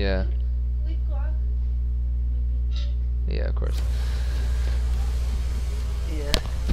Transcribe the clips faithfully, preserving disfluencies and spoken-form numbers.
Yeah. Yeah, of course. Yeah.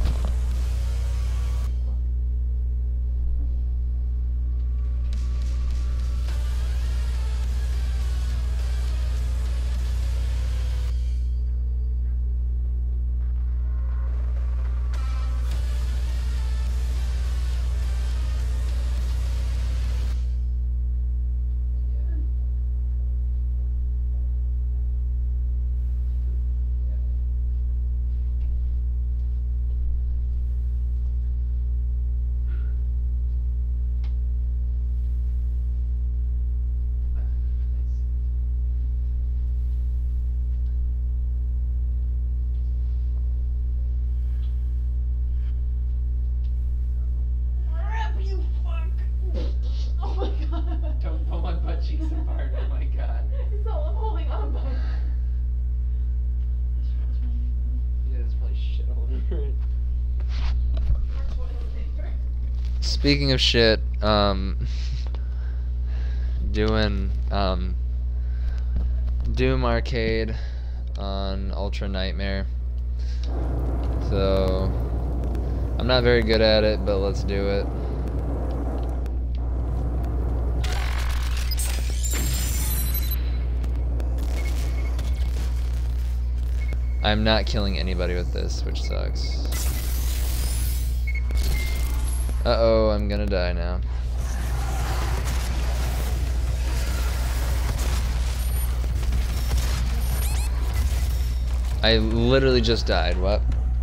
Don't pull my butt cheeks apart, oh my god. It's all I'm holding on by. Yeah, that's probably shit all over it. Speaking of shit, um, doing um, Doom Arcade on Ultra Nightmare. So I'm not very good at it, but let's do it. I'm not killing anybody with this, which sucks. Uh-oh, I'm gonna die now. I literally just died, what?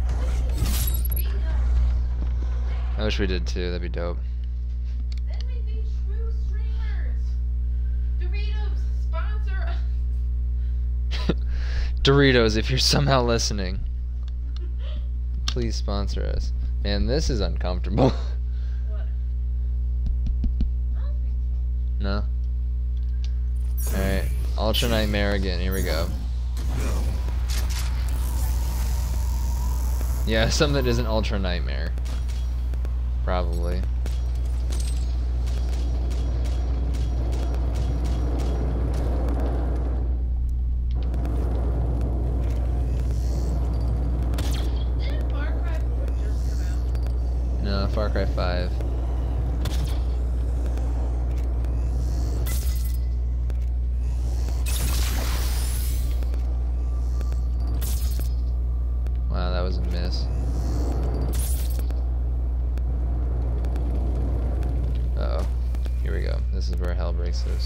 I wish we did too, that'd be dope. Then we'd be true streamers. Doritos, sponsor us. Doritos, if you're somehow listening, please sponsor us. Man, this is uncomfortable. What? No? Alright, Ultra Nightmare again, here we go. Yeah, something that isn't Ultra Nightmare. Probably. Didn't Far Cry four just come out? No, Far Cry five. Wow, that was a miss. Uh-oh. Here we go. This is where hell breaks loose.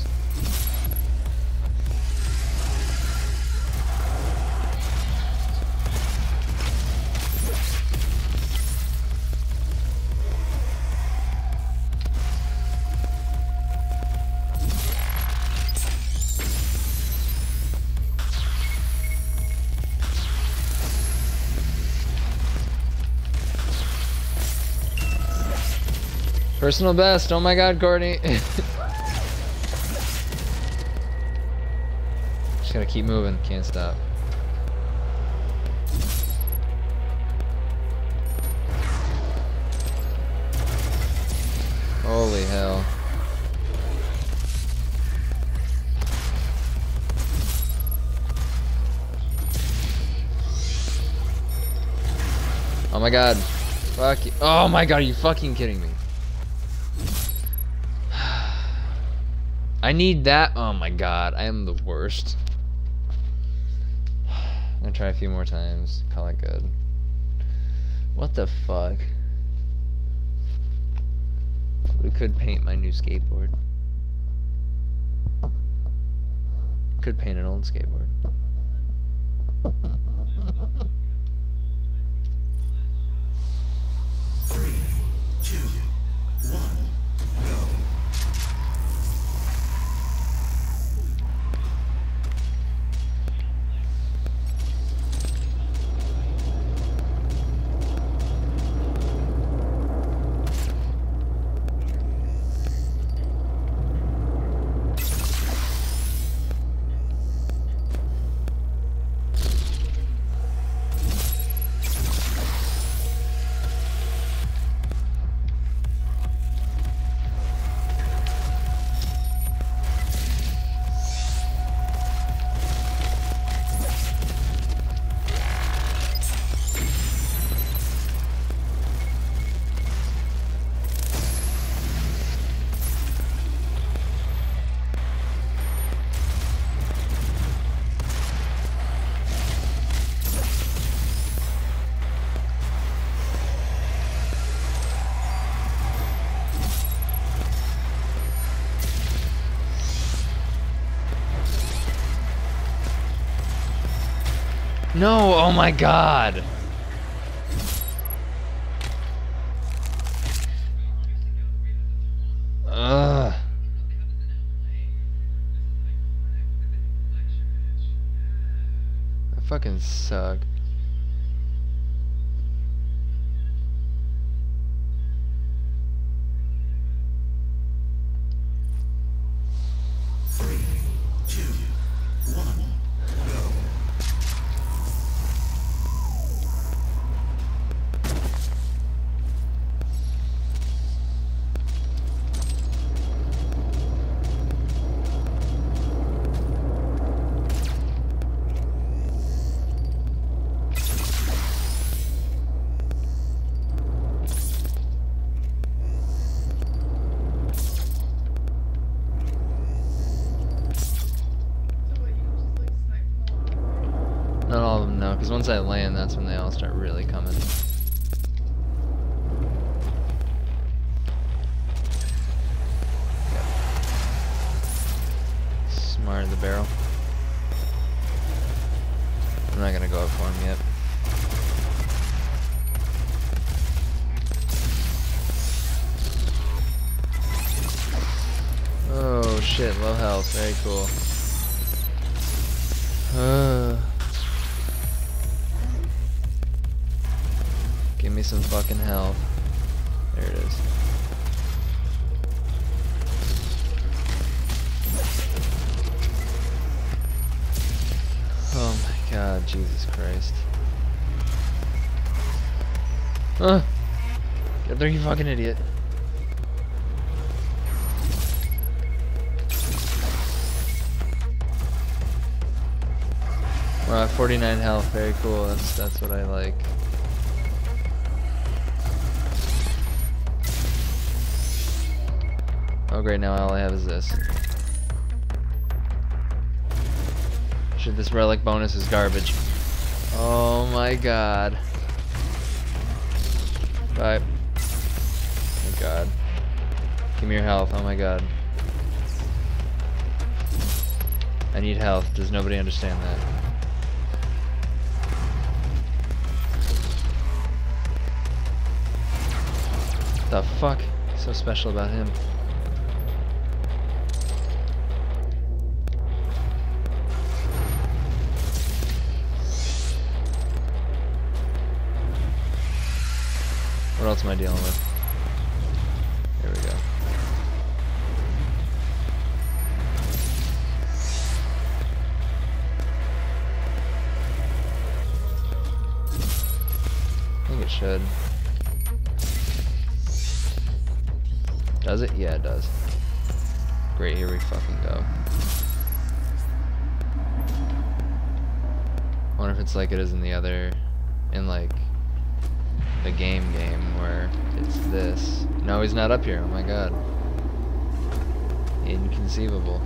Personal best. Oh my god, Courtney. Just gotta keep moving. Can't stop. Holy hell. Oh my god. Fuck you. Oh my god, are you fucking kidding me? I need that. Oh my god, I am the worst. I'm gonna try a few more times. Call it good. What the fuck? We could paint my new skateboard. Could paint an old skateboard. Three, two, one, go. No, oh my god. Ugh. I fucking suck. Three, two, one, go. So what, you just like snipe them all? Not all of them, no, because once I land, that's when they all start really coming. Yep. Smart of the barrel. I'm not gonna go up for him yet. Oh shit, low health, very cool. Uh, give me some fucking health. There it is. Oh my god, Jesus Christ. Uh, get there, you fucking idiot. We're at forty-nine health, very cool, that's, that's what I like. Oh great, now all I have is this. Shit, this relic bonus is garbage. Oh my god. Bye. Oh god. Give me your health, oh my god. I need health, does nobody understand that? The fuck? So special about him. What else am I dealing with? There we go. I think it should. Does it? Yeah, it does. Great, here we fucking go. Wonder if it's like it is in the other, in like the game game where it's this. No, he's not up here. Oh my god. Inconceivable.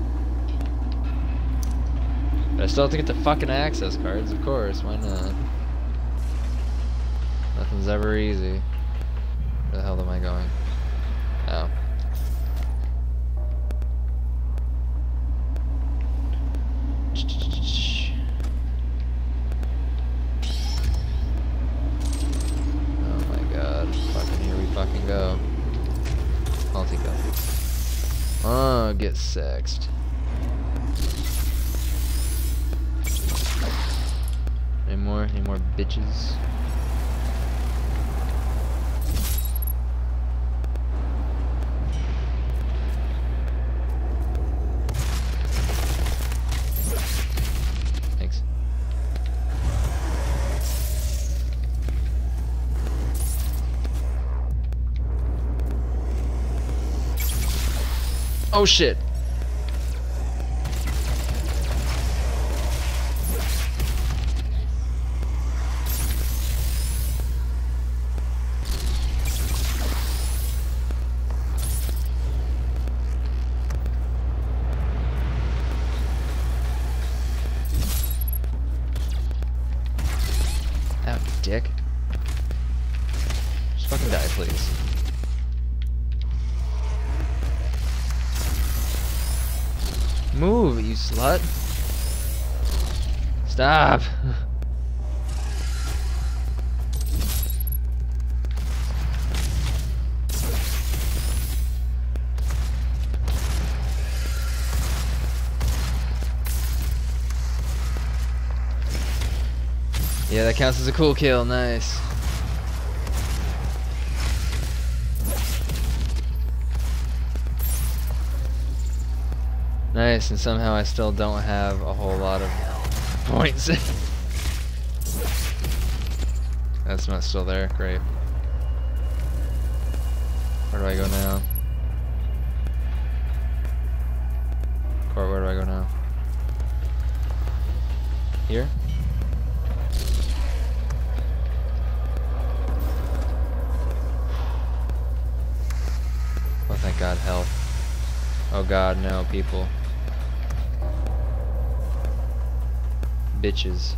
But I still have to get the fucking access cards, of course. Why not? Nothing's ever easy. Where the hell am I going? Oh. Fucking go. Multi go. Oh, get sexed. Any more? Any more bitches? Thanks. Oh shit. Ow, you dick. Just fucking die, please. Move, you slut. Stop. Yeah, that counts as a cool kill. Nice. Nice, and somehow I still don't have a whole lot of points. That's not still there. Great. Where do I go now? Court, where do I go now? Here? Oh, thank God, health. Oh God, no, people. Bitches.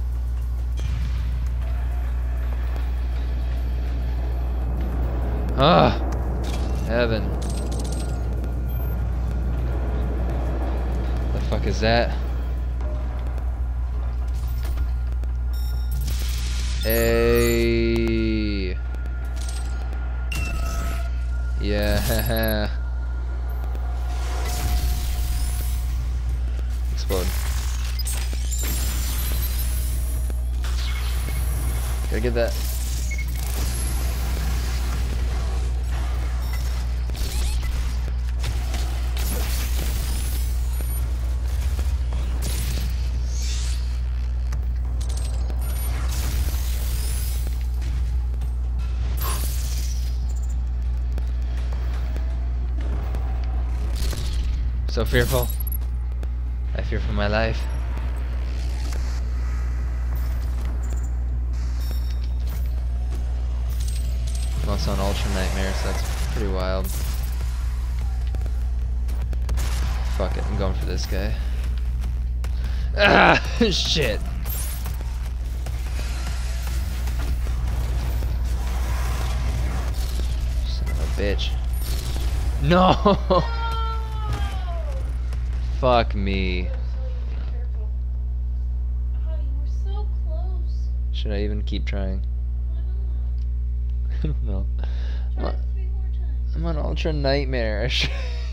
Ah! Heaven. The fuck is that? Hey. Yeah. Explode. Gotta get that. So fearful. I fear for my life. I'm also on Ultra Nightmare, so that's pretty wild. Fuck it, I'm going for this guy. Ah, shit. Son of a bitch. No! Fuck me. Careful. Oh, you were so close. Should I even keep trying? I don't know. I don't know. I'm Try on, it three more times. I'm on Ultra Nightmare. I should-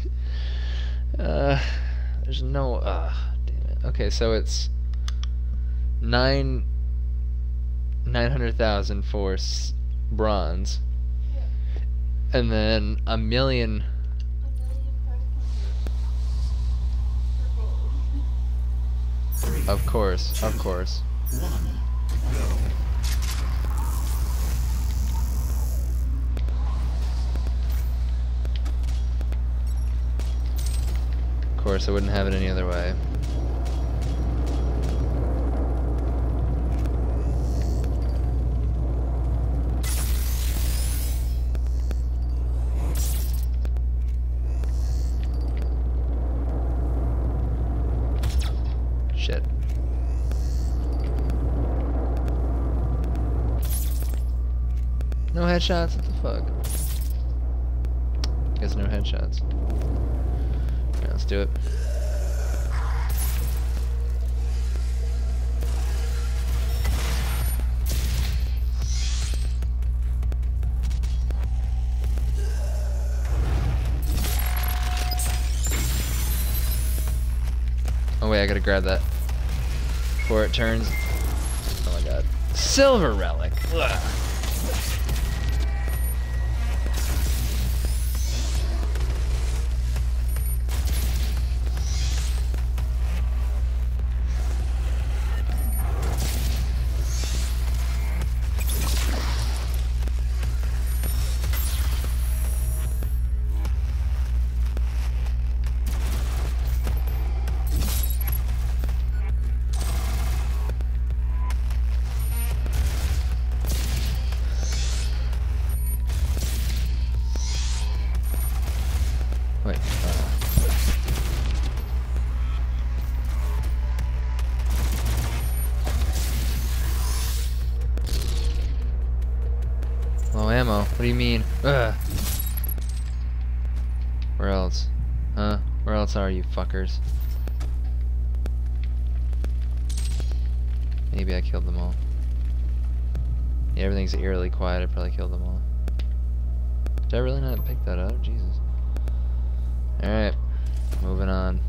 uh, there's no. Uh, damn it. Okay, so it's nine nine hundred thousand for s bronze, Yeah. and then a million. A million five hundred. For gold. Of course, of course. One. Go. Of course, I wouldn't have it any other way. Shit. No headshots? What the fuck? Guess no headshots. Alright, let's do it. Oh wait, I gotta grab that before it turns. Oh my god. Silver relic! Ugh. Wait. Uh. Low ammo. What do you mean? Ugh. Where else? Huh? Where else are you fuckers? Maybe I killed them all. Yeah, everything's eerily quiet. I probably killed them all. Did I really not pick that up? Jesus. Alright, moving on.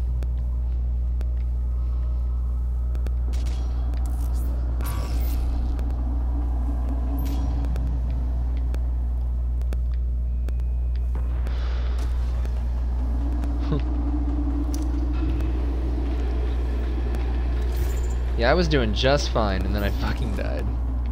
Yeah, I was doing just fine, and then I fucking died.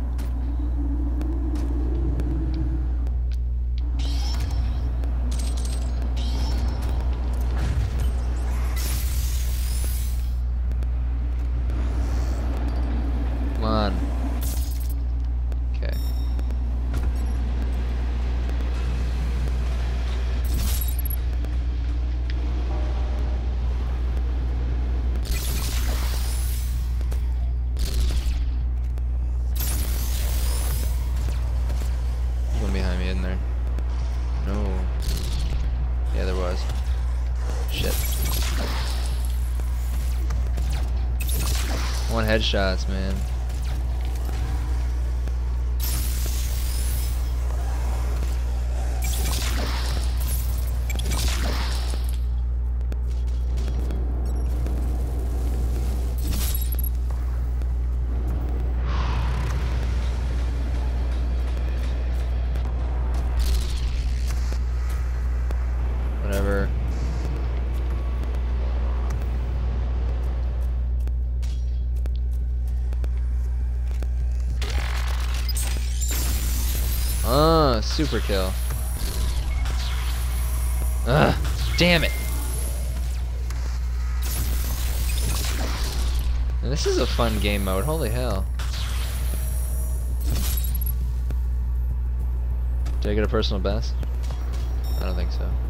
Come on. Okay. There's one behind me, isn't there? No. Yeah, there was. Shit. One headshots, man. Whatever. Ah, super kill. Ugh, damn it. And this is a fun game mode, holy hell. Did I get a personal best? I don't think so.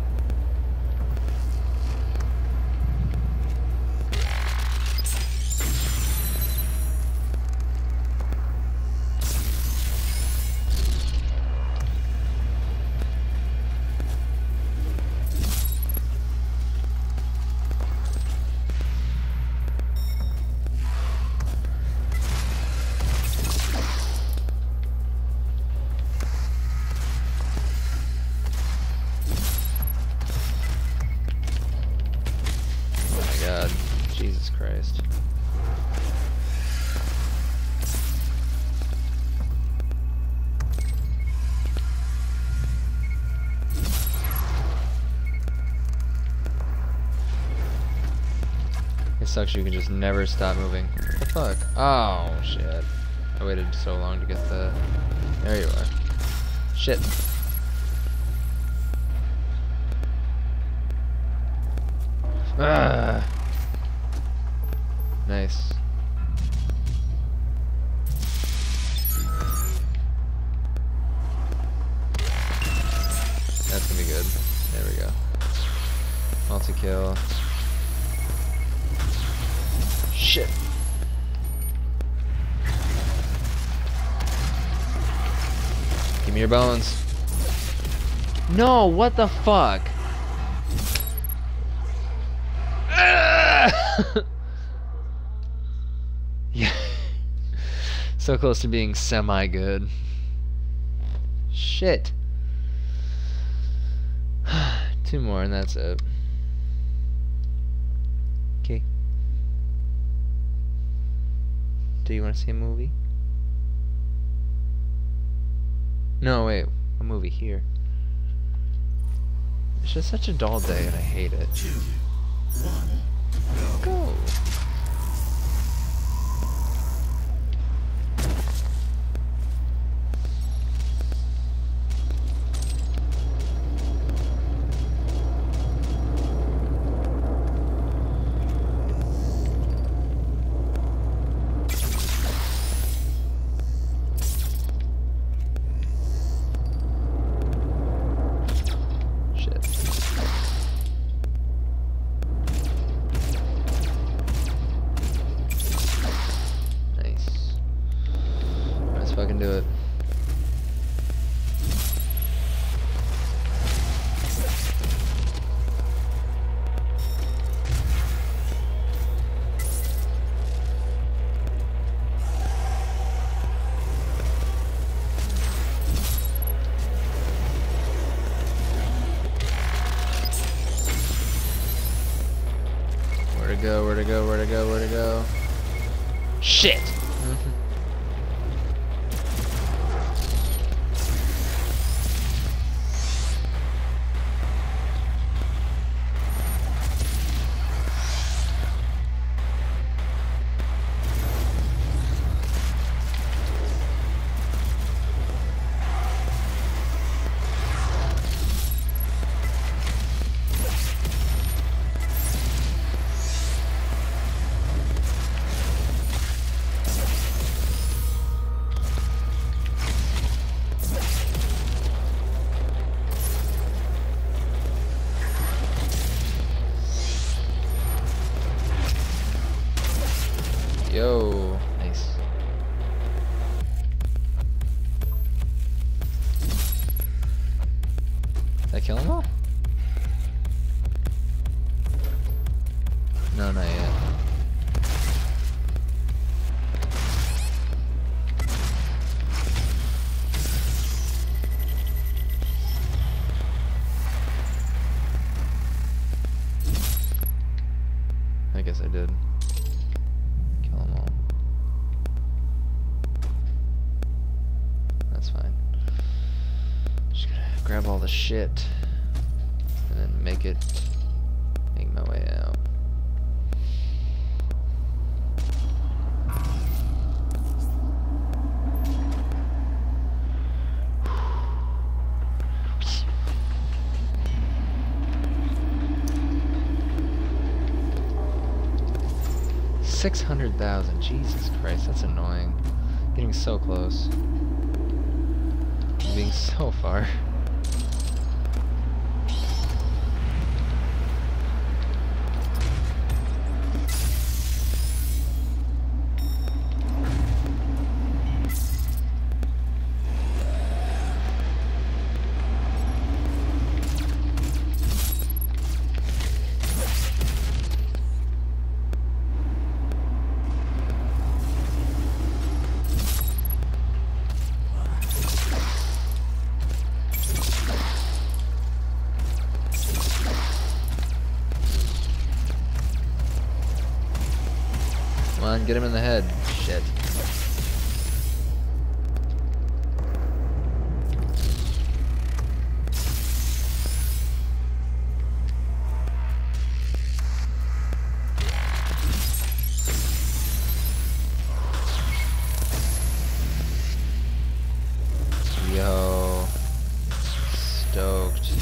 God, Jesus Christ. It sucks you can just never stop moving. What the fuck? Oh, shit. I waited so long to get the... There you are. Shit. Ah. Nice. That's gonna be good. There we go. Multi-kill. Shit. Give me your bones. No, what the fuck? Yeah. So close to being semi-good. Shit. Two more and that's it. Okay. Do you want to see a movie? No, wait. A movie here. It's just such a dull day and I hate it. Two, one, go. Go. Fucking do it. Where to go, where to go, where to go, where to go. Shit! Yo, nice. Did I kill them all? No, not yet. I guess I did. Kill them all. That's fine. Just gonna grab all the shit and then make it, make my way out. six hundred thousand, Jesus Christ, that's annoying. Getting so close. Being so far. Come on, get him in the head. Shit. Yo. Stoked.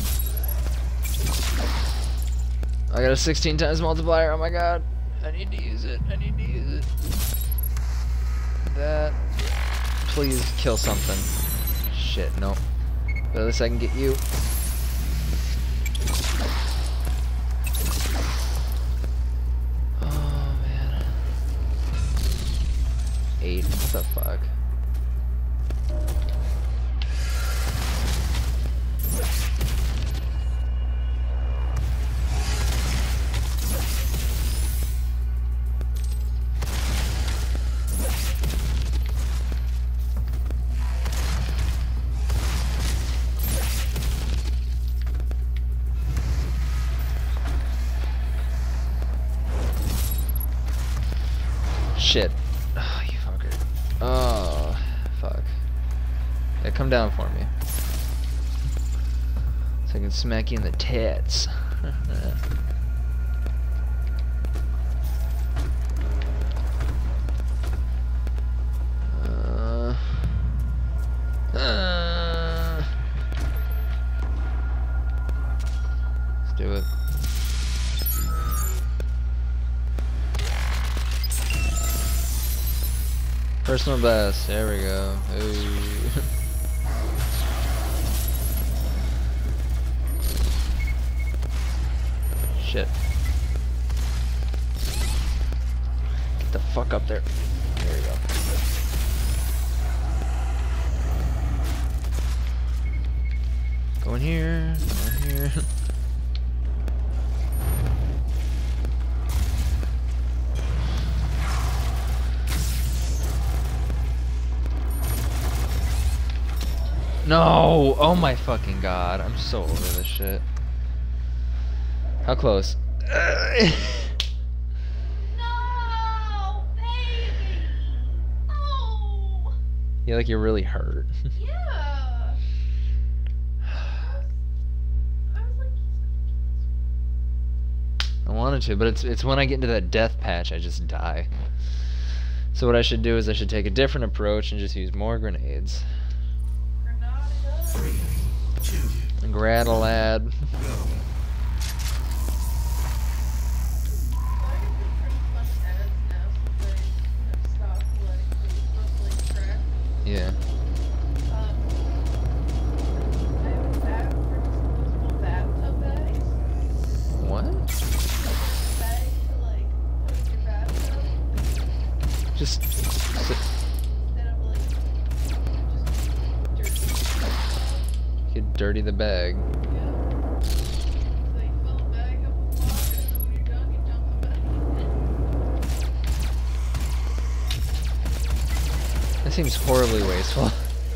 I got a sixteen times multiplier, oh my god. I need to use it. I need to use it. That. Please kill something. Shit, no. But at least I can get you. Oh, man. Eight. What the fuck? Shit. Oh, you fucker. Oh, fuck. Yeah, come down for me. So I can smack you in the tits. uh, uh, let's do it. Personal best, there we go. Ooh. Shit. Get the fuck up there. There we go. Go in here, go in here. No! Oh my fucking god. I'm so over this shit. How close? No, baby. Oh. You like you're really hurt. Yeah. I was like, I wanted to, but it's it's when I get into that death patch I just die. So what I should do is I should take a different approach and just use more grenades. Three, two, Grattle lad. go. Yeah. What? Just sit. Instead of like, just dirty. You could dirty the bag. Yeah. So you fill a bag up with water, and then when you're done, you dump the bag in. That seems horribly wasteful.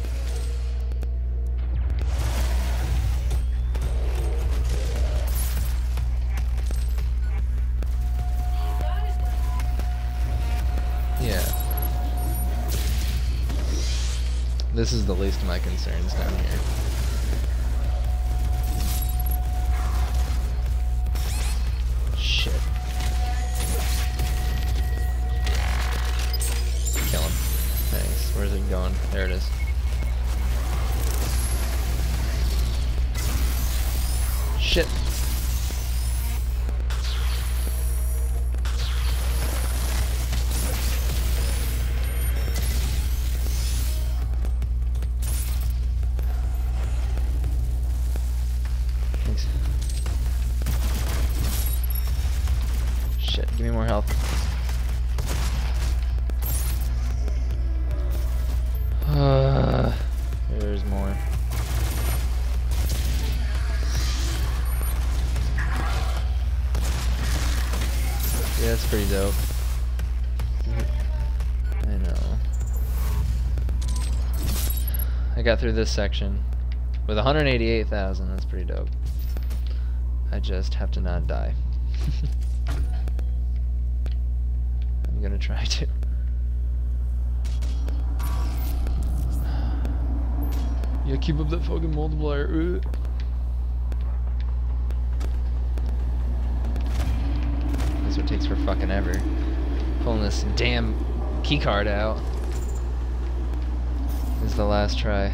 Yeah. This is the least of my concerns down here. Shit. Kill him. Thanks. Where's it going? There it is. Shit. Thanks. Shit, give me more health. Uh, there's more. Yeah, that's pretty dope. I know. I got through this section with one hundred eighty-eight thousand. That's pretty dope. I just have to not die. I'm gonna try to. Yeah, keep up that fucking multiplier. Ugh. That's what takes for fucking ever. Pulling this damn keycard out. This is the last try.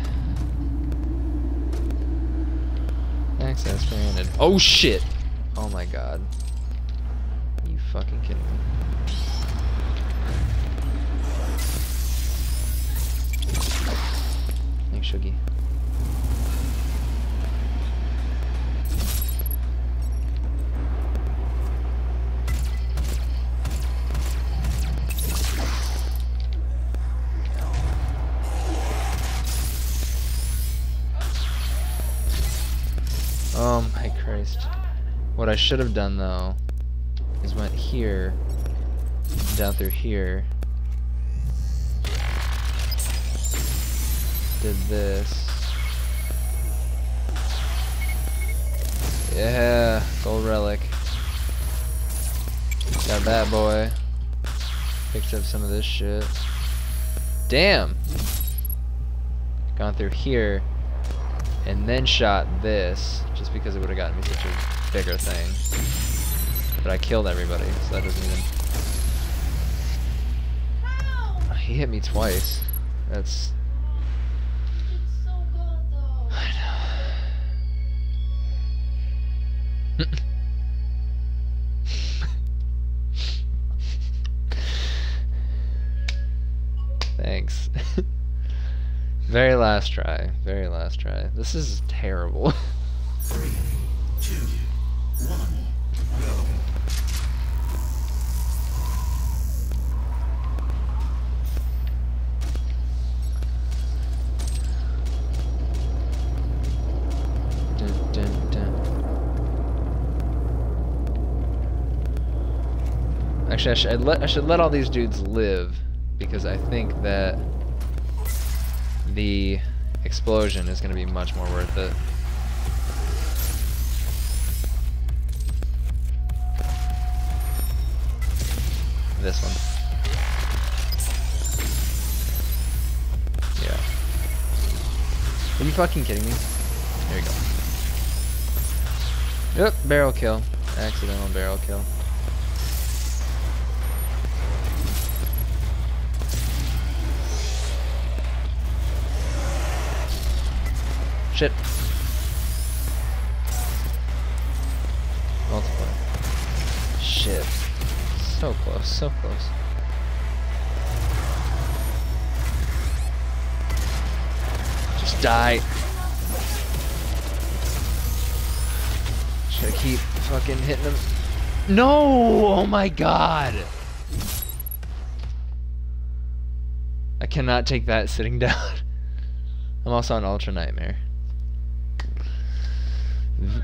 Access granted. Oh shit! Oh my god. Are you fucking kidding me? Thanks, Shuggy. Oh my Christ. What I should have done though is went here, down through here, did this. Yeah, gold relic. Got that boy. Picked up some of this shit. Damn! Gone through here. And then shot this, just because it would have gotten me such a bigger thing. But I killed everybody, so that doesn't even... How? He hit me twice. That's... It's so good though. I know. Thanks. Very last try. Very last try. This is terrible. Three, two, one, go. Dun, dun, dun. Actually, I should let I should let all these dudes live, because I think that the explosion is going to be much more worth it. This one. Yeah. Are you fucking kidding me? There you go. Yep, barrel kill. Accidental barrel kill. Shit. Multiply. Shit. So close, so close. Just die. Should I keep fucking hitting him? No! Oh my god! I cannot take that sitting down. I'm also on Ultra Nightmare. V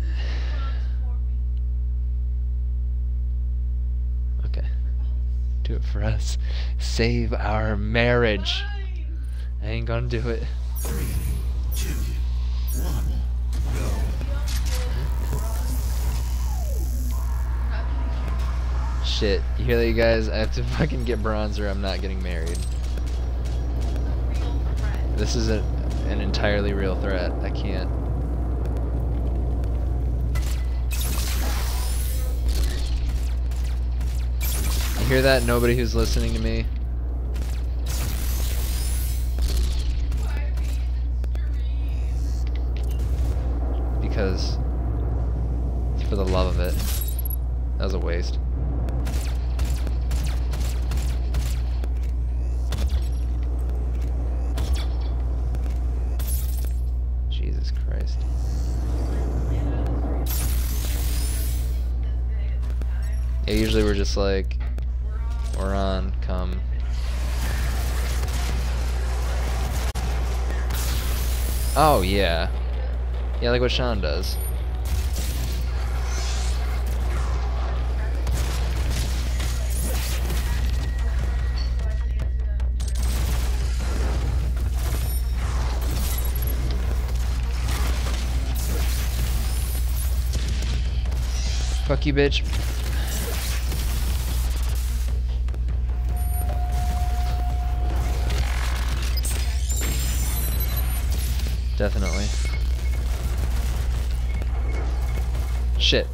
okay. Do it for us. Save our marriage. I ain't gonna do it. Three, two, one, go. Shit. You hear that, you guys? I have to fucking get bronze or I'm not getting married. This is a, an entirely real threat. I can't. You hear that? Nobody who's listening to me. Because it's for the love of it. That was a waste. Jesus Christ. Yeah, usually we're just like, we're on, come. Oh, yeah. Yeah, like what Sean does. Fuck you, bitch. Definitely. Shit.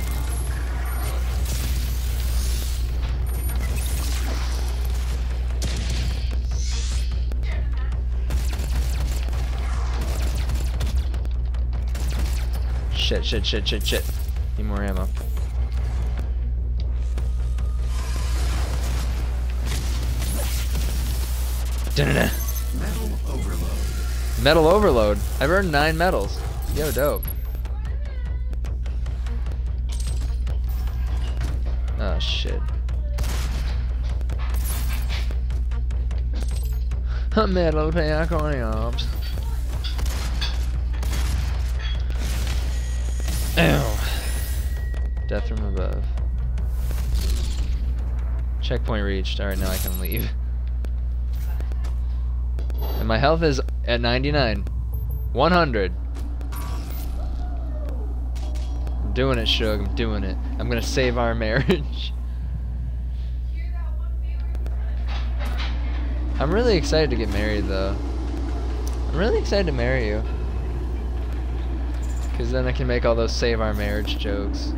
Shit, shit, shit, shit, shit. Need more ammo. Da-da-da. Metal overload. Metal overload. I've earned nine medals. Yo, dope. Oh shit. Metal Paconiums. Ow. Death from above. Checkpoint reached. Alright, now I can leave. And my health is at ninety-nine. one hundred. I'm doing it, Shug. I'm doing it. I'm gonna save our marriage. I'm really excited to get married, though. I'm really excited to marry you. Because then I can make all those save our marriage jokes.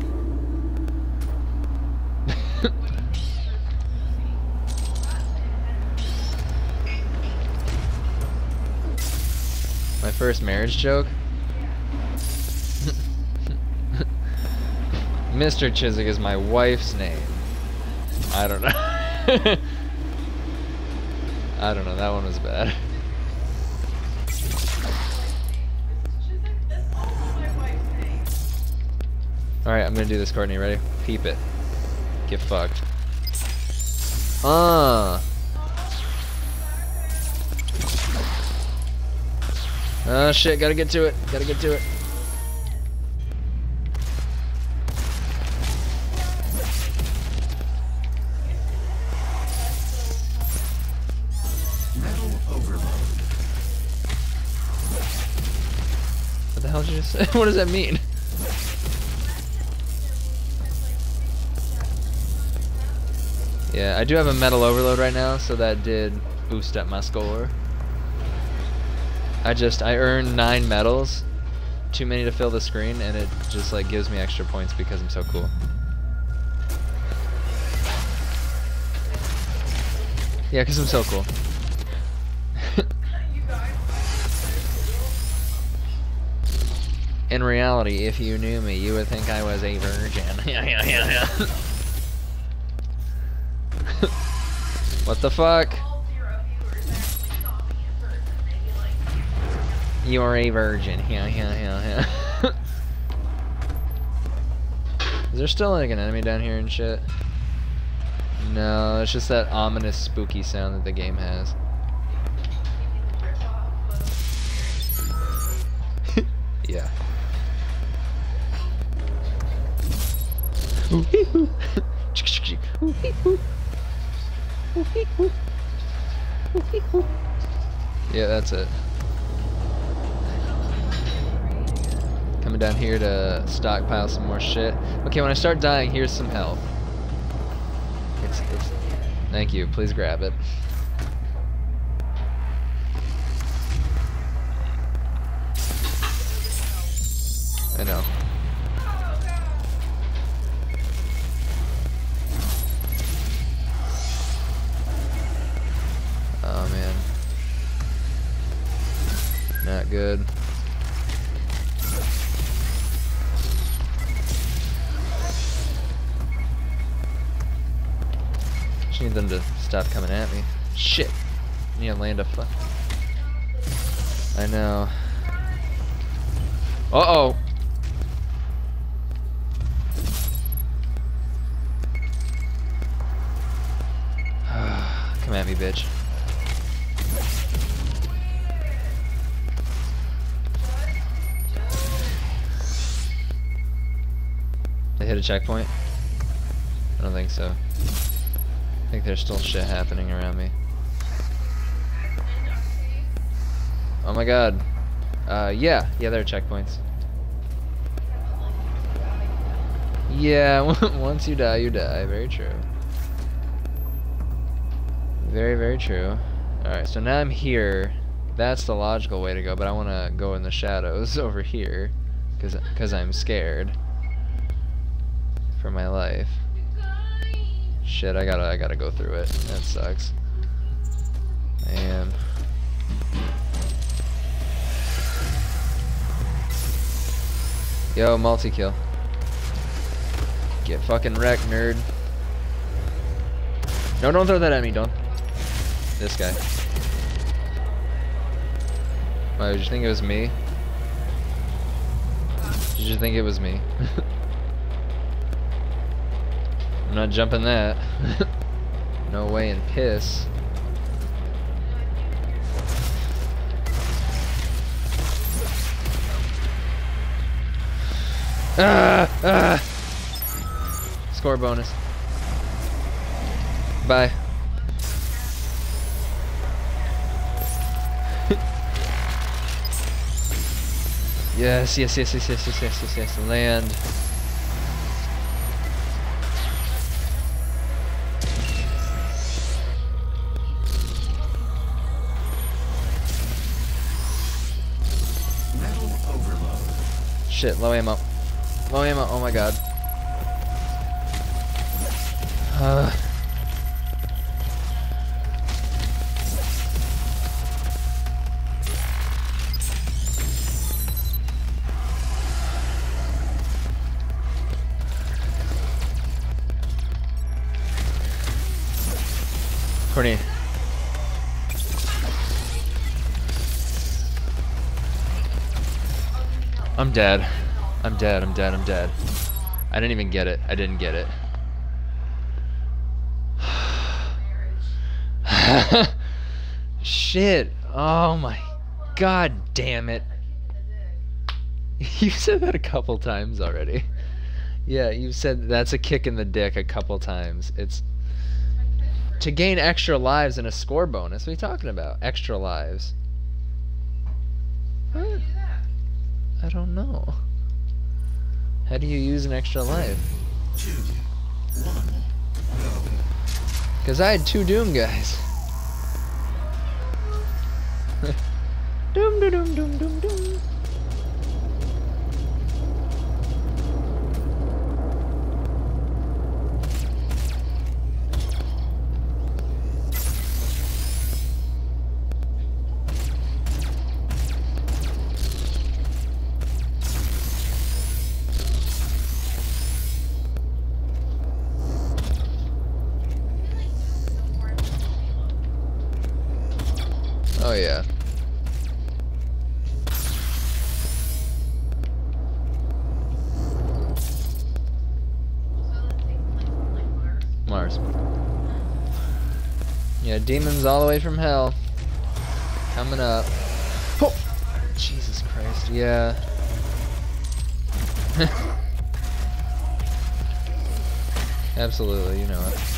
My first marriage joke? Mister Chiswick is my wife's name. I don't know. I don't know, that one was bad. Alright, I'm gonna do this, Courtney. Ready? Peep it. Get fucked. Uh. Oh shit, gotta get to it. Gotta get to it. Metal overload. What the hell did you just say? What does that mean? Yeah, I do have a metal overload right now, so that did boost up my score. I just, I earned nine medals, too many to fill the screen, and it just like gives me extra points because I'm so cool. Yeah, because I'm so cool. In reality, if you knew me, you would think I was a virgin. Yeah, yeah, yeah, yeah. What the fuck? You're a virgin. Yeah, yeah, yeah, yeah. Is there still like an enemy down here and shit? No, it's just that ominous, spooky sound that the game has. Yeah. Yeah, that's it. Coming down here to stockpile some more shit. Okay, when I start dying, here's some health. It's, it's, thank you. Please grab it. I know. Oh man. Not good. Just need them to stop coming at me. Shit. I need to land a fu- I know. Uh oh. Come at me, bitch. They hit a checkpoint? I don't think so. I think there's still shit happening around me. Oh my god. Uh, yeah. Yeah, there are checkpoints. Yeah, once you die, you die. Very true. Very, very true. Alright, so now I'm here. That's the logical way to go, but I want to go in the shadows over here. Because because I'm scared. For my life. Shit, I gotta, I gotta go through it. That sucks. I am. Yo, multi-kill. Get fucking wrecked, nerd. No, don't throw that at me, don't. This guy. Why, did you think it was me? Did you think it was me? I'm not jumping that. No way in piss. Ah! Ah! Score bonus. Bye. Yes, yes, yes, yes, yes, yes, yes, yes, yes, land. Metal overload. Shit, low ammo. Low ammo, oh my god. Uh. Courtney. I'm dead. I'm dead, I'm dead, I'm dead. I didn't even get it. I didn't get it. Shit. Oh my god damn it. You said that a couple times already. Yeah, you said that's a kick in the dick a couple times. It's to gain extra lives and a score bonus. What are you talking about? Extra lives. How do you do that? I don't know. How do you use an extra life? Two, one, go. Because I had two Doom guys. Doom, doom, doom, doom, doom, doom. Oh yeah. So that takes place on like Mars. Mars. Yeah, demons all the way from hell. Coming up. Oh! Jesus Christ, yeah. Absolutely, you know it.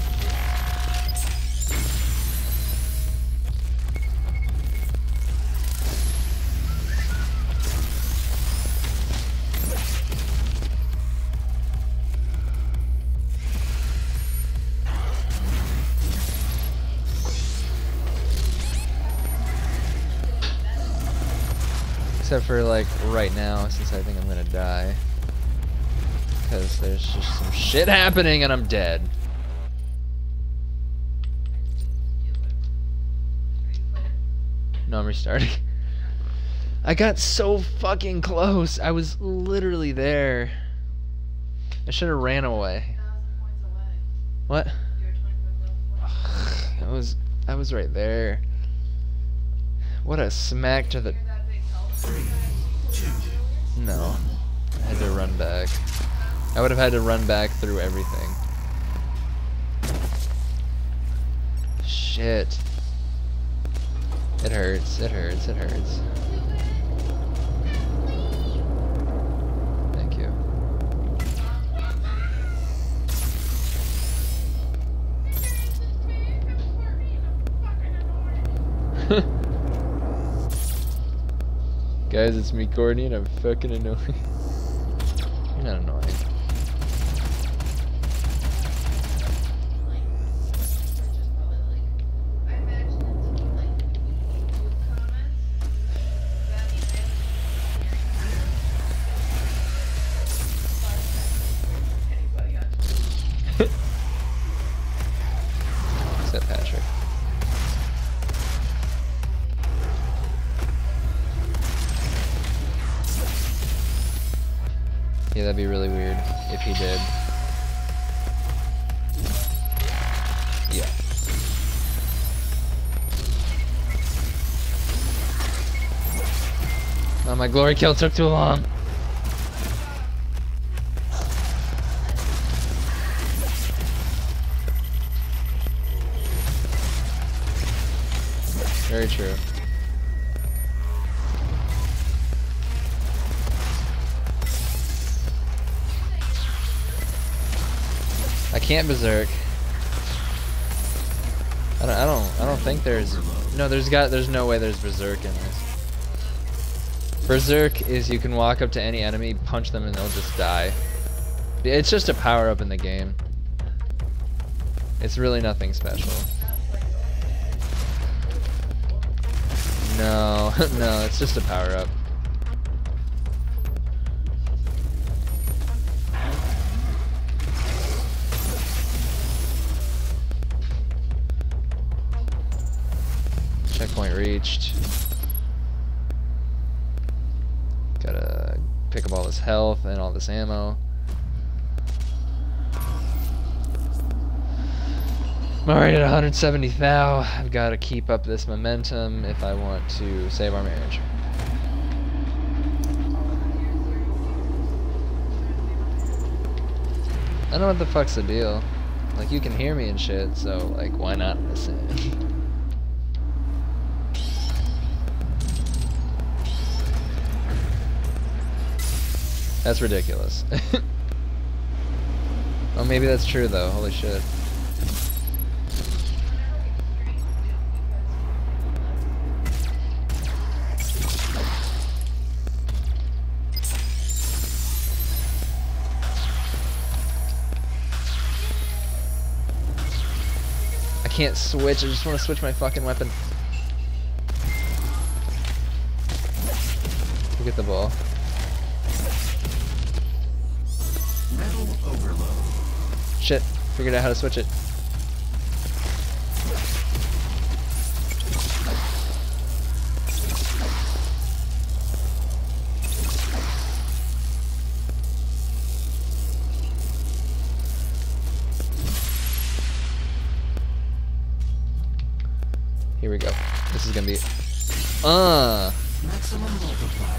Except for like right now, since I think I'm gonna die. Because there's just some shit happening and I'm dead. No, I'm restarting. I got so fucking close. I was literally there. I should have ran away. What? I was I was right there. What a smack to the... Three, two, No. I had to run back. I would have had to run back through everything. Shit. It hurts, it hurts, it hurts. Thank you. Guys, it's me, Courtney, and I'm fucking annoying. You're not annoying. Except Patrick. Yeah, that'd be really weird if he did. Yeah. Oh, my glory kill took too long. Very true. I can't berserk. I don't. I don't. I don't think there's. No, there's got. There's no way there's berserk in this. Berserk is you can walk up to any enemy, punch them, and they'll just die. It's just a power up in the game. It's really nothing special. No, no, it's just a power up. Checkpoint reached. Gotta pick up all this health and all this ammo. I'm already at one hundred seventy thou. I've got to keep up this momentum if I want to save our marriage. I don't know what the fuck's the deal. Like, you can hear me and shit, so, like, why not listen? That's ridiculous. Oh, maybe that's true, though. Holy shit. I can't switch. I just want to switch my fucking weapon. Look at the ball. metal overload. Shit. Figured out how to switch it. Here we go. This is gonna be. Uh. Maximum multiplier.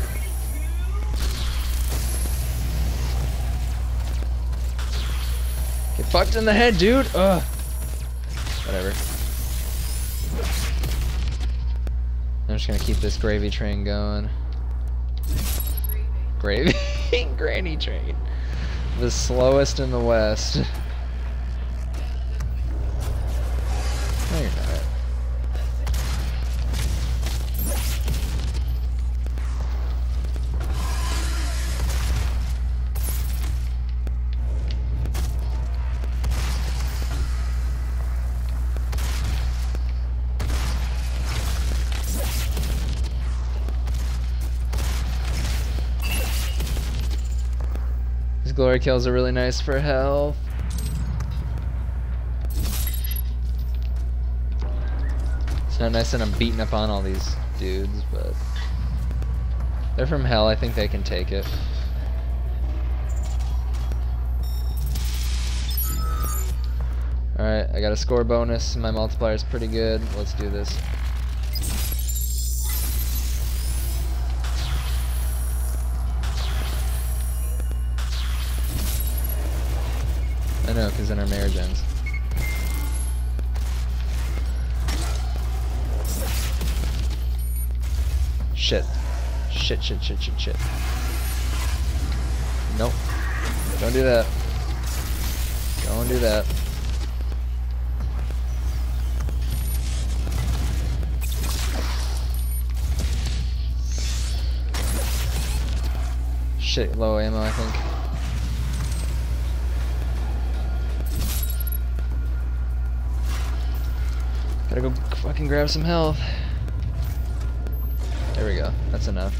Get fucked in the head, dude. Ugh. Whatever. I'm just gonna keep this gravy train going. Gravy? Granny train. The slowest in the West. No, you're not. These glory kills are really nice for health. It's not nice that I'm beating up on all these dudes, but they're from hell. I think they can take it. Alright, I got a score bonus. My multiplier is pretty good. Let's do this. I know, because then our marriage ends. Shit. Shit, shit, shit, shit, shit. Nope. Don't do that. Don't do that. Shit, low ammo, I think. Gotta go fucking grab some health. There we go. That's enough.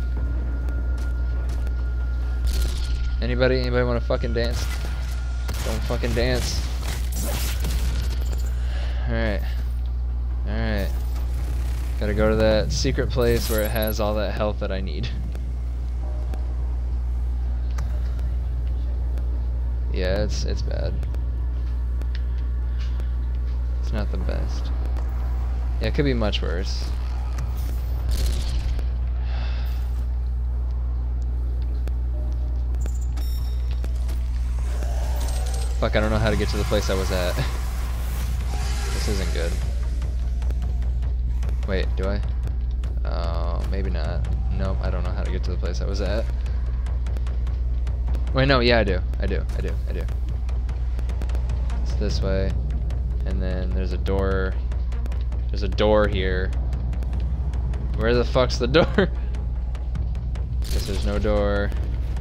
Anybody? Anybody want to fucking dance? Don't fucking dance. Alright. Alright. Gotta go to that secret place where it has all that health that I need. Yeah, it's it's bad. It's not the best. Yeah, it could be much worse. Fuck, I don't know how to get to the place I was at. This isn't good. Wait, do I? Oh, maybe not. Nope, I don't know how to get to the place I was at. Wait, no, yeah, I do. I do. I do. I do. It's this way. And then there's a door. There's a door here. Where the fuck's the door? Guess there's no door.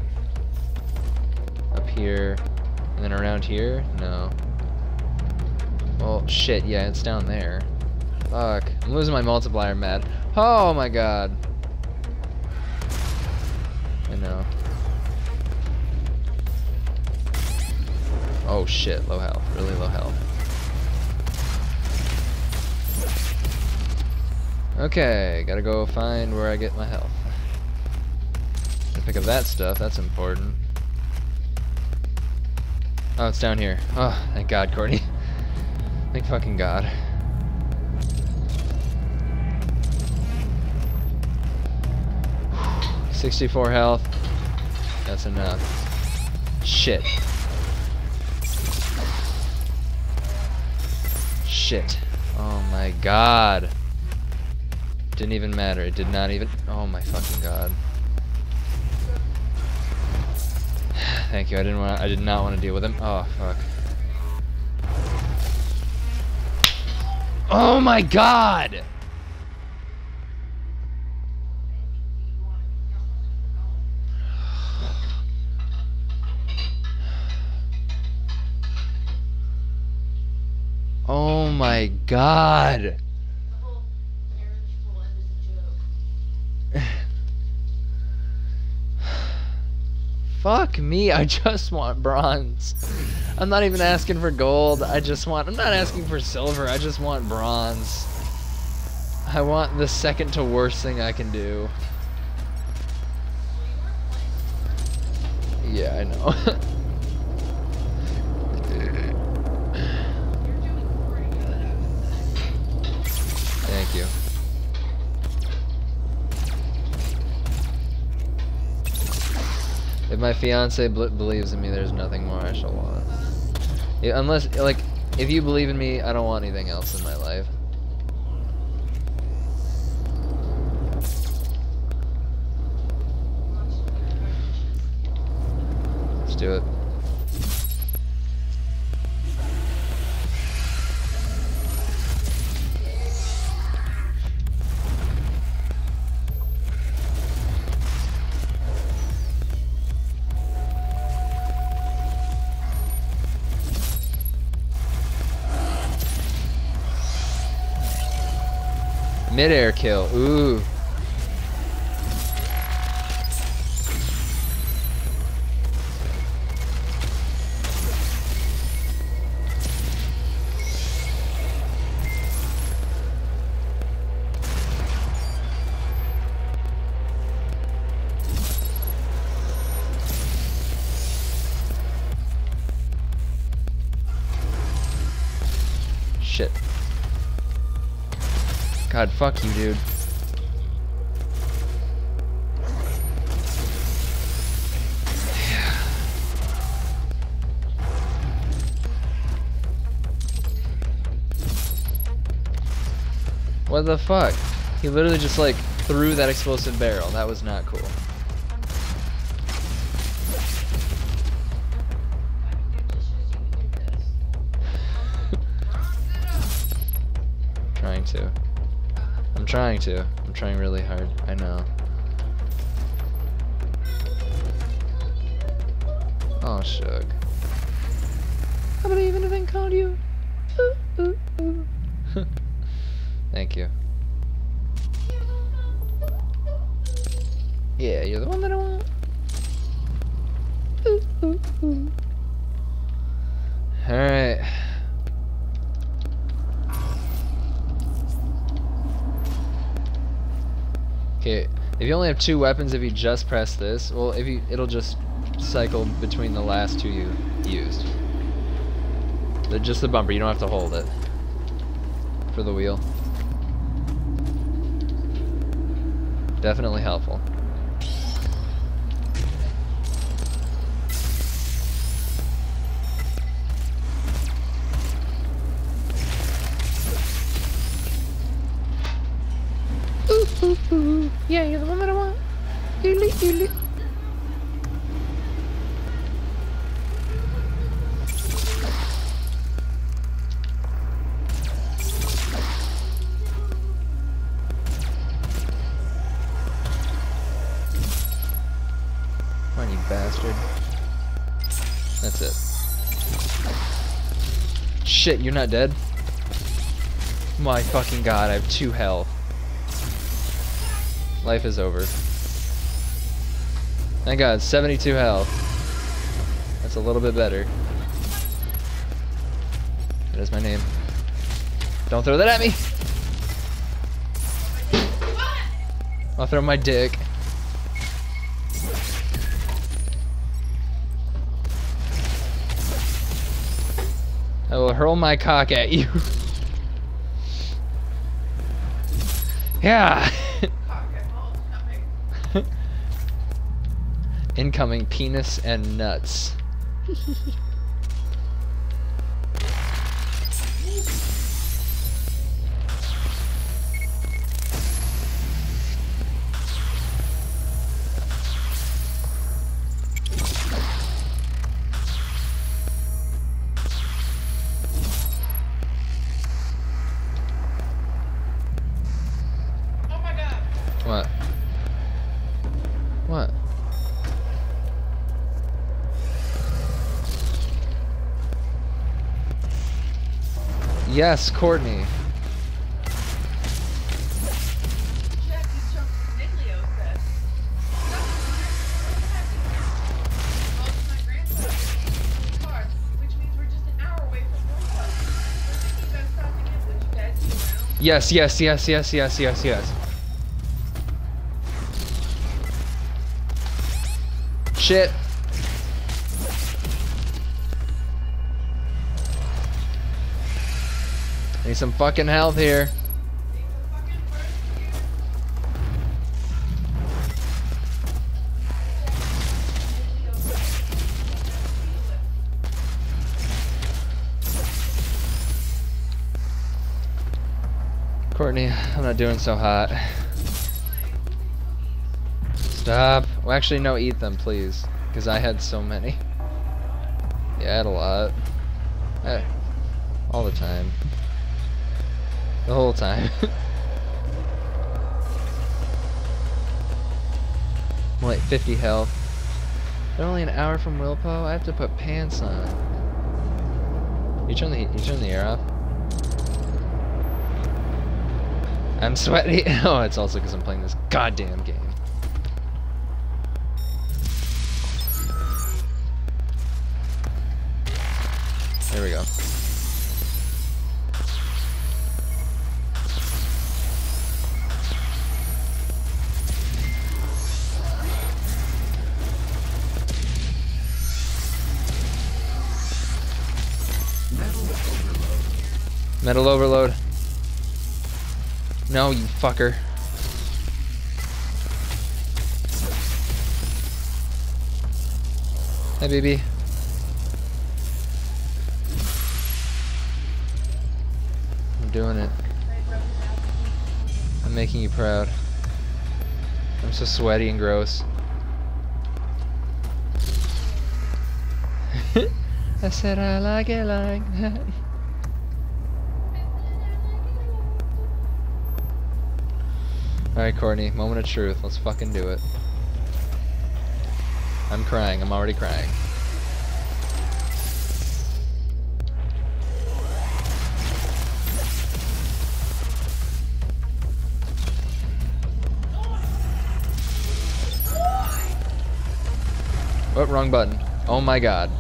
Up here. And then around here? No. Well, shit, yeah, it's down there. Fuck. I'm losing my multiplier, mad. Oh my god. I know. Oh shit, low health. Really low health. Okay, gotta go find where I get my health. Gotta pick up that stuff, that's important. Oh, it's down here. Oh, thank God, Courtney. Thank fucking God. sixty-four health. That's enough. Shit. Shit. Oh my God. Didn't even matter. It did not even. Oh my fucking God. Thank you. I didn't want. I did not want to deal with him. Oh fuck. Oh my God. Oh my God. Fuck me, I just want bronze. I'm not even asking for gold, I just want, I'm not asking for silver, I just want bronze. I want the second to worst thing I can do. Yeah, I know. Thank you. If my fiance believes in me, there's nothing more I shall want. Yeah, unless, like, if you believe in me, I don't want anything else in my life. do it. Mid-air kill. Ooh. Shit. God, fuck you, dude. What the fuck? He literally just like threw that explosive barrel. That was not cool. Trying to. I'm trying to. I'm trying really hard. I know. Oh, Shug. I believe in a thing called you. Ooh, ooh, ooh. Thank you. Yeah, you're the one that I want. Ooh, ooh, ooh. All right. Okay, if you only have two weapons, if you just press this, well, if you, it'll just cycle between the last two you used. The, just the bumper, you don't have to hold it for the wheel. Definitely helpful. Ooh, ooh, ooh. Yeah, you're the one that I want. Oodly, oodly. Come on, you bastard. That's it. Shit, you're not dead? My fucking god, I have two health. Life is over. Thank God, seventy-two health. That's a little bit better. That is my name. Don't throw that at me! I'll throw my dick. I will hurl my cock at you. Yeah! Incoming penis and nuts. Oh my god. What? What? Yes, Courtney. Check these chunks of Niglio said. Most of my grandson in the car, which means we're just an hour away from World Cup. We're thinking about stopping in. Would you guys be around? Yes, yes, yes, yes, yes, yes, yes. Shit. Need some fucking health here. Courtney, I'm not doing so hot. Stop. Well, actually, no, eat them, please. Because I had so many. Yeah, a lot. Eh, all the time. The whole time. I'm like fifty health. They're only an hour from Wilpo. I have to put pants on. You turn the heat, you turn the air off. I'm sweaty. Oh, it's also because I'm playing this goddamn game. There we go. Metal overload. Metal overload. No, you fucker. Hi, baby. I'm doing it. I'm making you proud. I'm so sweaty and gross. I said I like it like that. Alright, Courtney, moment of truth. Let's fucking do it. I'm crying. I'm already crying. Oh, wrong button. Oh my god.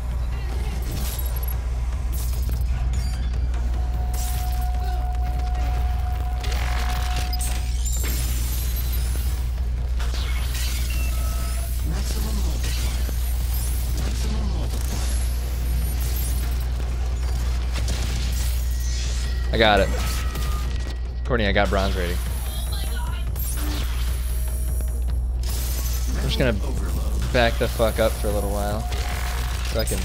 Maximum multiplier. Maximum multiplier. I got it. Courtney, I got bronze rating. I'm just gonna Overload. back the fuck up for a little while. So I can.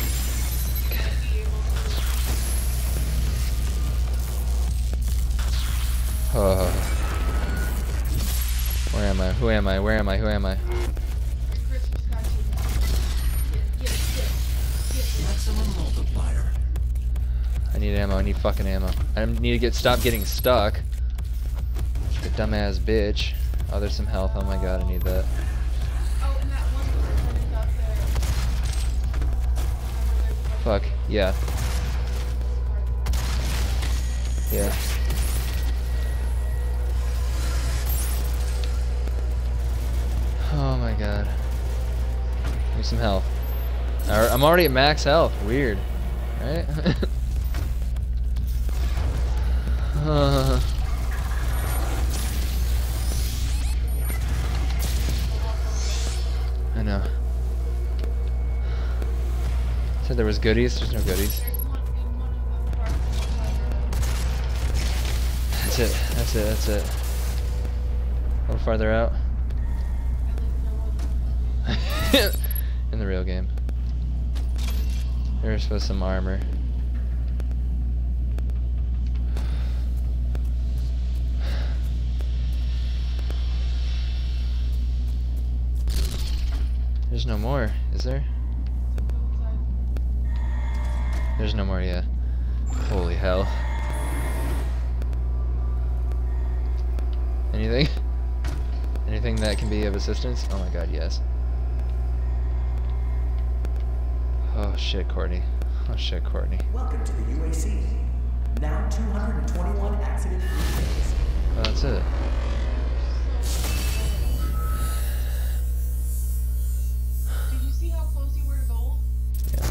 Oh. Where am I? Who am I? Where am I? Who am I? Christmas got you. Get, get, get, get. Maximum multiplier. I need ammo. I need fucking ammo. I need to get stop getting stuck. The dumbass bitch. Oh, there's some health. Oh my god, I need that. Oh, and that one was running up there. Fuck. Yeah. Yeah. Oh my god. Need some health. Alright, I'm already at max health. Weird. Right? uh. I know. Said there was goodies. There's no goodies. There's one in one of the parts of That's it. That's it. That's it. A little farther out. In the real game. There's supposed some armor. There's no more, is there? There's no more yet. Holy hell. Anything? Anything that can be of assistance? Oh my god, yes. Oh shit, Courtney. Oh shit, Courtney. Welcome to the U A C. Now two hundred twenty-one accident-free days. Oh, that's it. Did you see how close you were to gold? Yeah.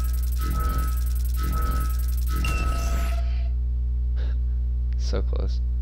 So close.